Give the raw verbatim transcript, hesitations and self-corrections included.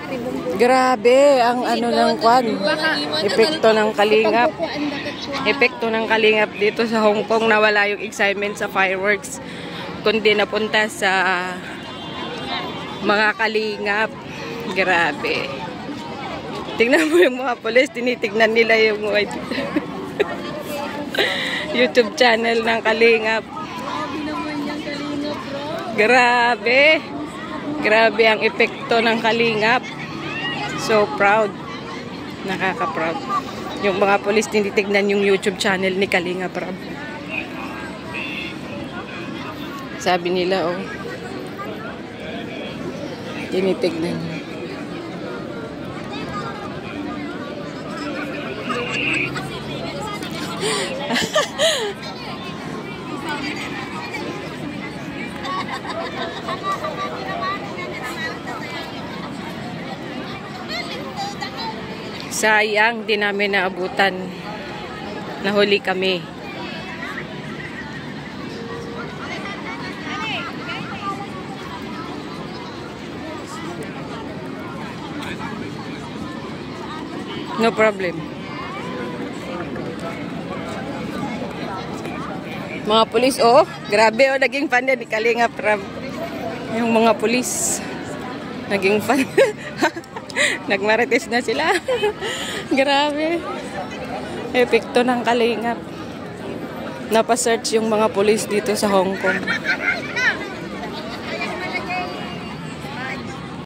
Grabe ang ano ng kwan. Epekto ng kalingap. Epekto ng kalingap dito sa Hong Kong, nawala yung excitement sa fireworks. Kundi napunta sa mga kalingap. Grabe. Tingnan mo yung mga polis, tinitignan nila yung YouTube channel ng kalingap. Grabe. Grabe ang epekto ng kalingap. So proud. Nakaka-proud. Yung mga polis tinitignan yung YouTube channel ni Kalingap Rab. Sabi nila, oh. Tinitignan niya. Sayang, di namin naabutan. Nahuli kami. No problem. Mga pulis, oh. Grabe, oh. Naging fan din ni Kalingap Rab. Yung mga pulis. Naging fan. Nagmarites na sila. Grabe. Epekto ng kalingap. Napasearch yung mga pulis dito sa Hong Kong.